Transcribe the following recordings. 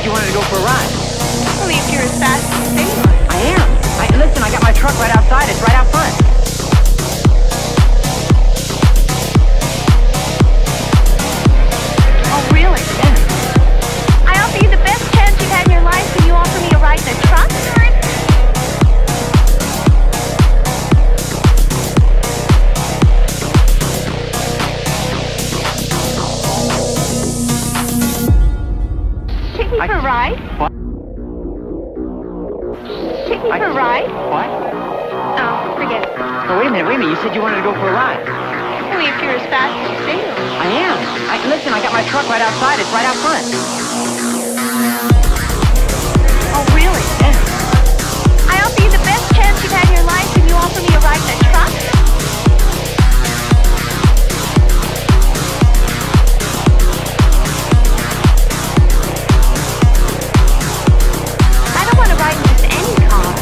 said you wanted to go for a ride. Only if you're as fast as you say you are. I am. Listen, I got my truck right outside. It's right out front. Oh, really? Yeah. I offer you the best chance you've had in your life, and you offer me a ride in a truck? Take me for a ride? What? Take me for a ride? What? Oh, forget it. Oh, wait a minute. You said you wanted to go for a ride. Only if you're as fast as you say you are. I am. Listen, I got my truck right outside. It's right out front. Oh, really? Yeah. I offer you the best chance you've had in your life, and you offer me a ride in a truck? I don't want to ride in just any car.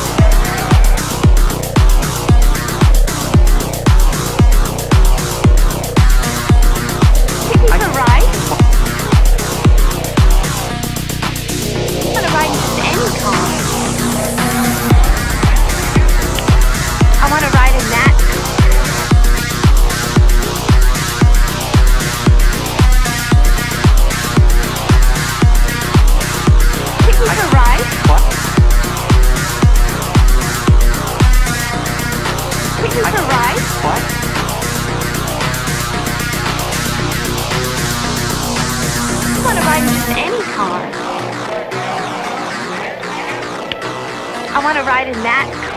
Take me for a ride? I want to ride in just any car. I want to ride in that. Take me for a ride? What? Take me for a ride? What? I want to ride in just any car. I want to ride in that car.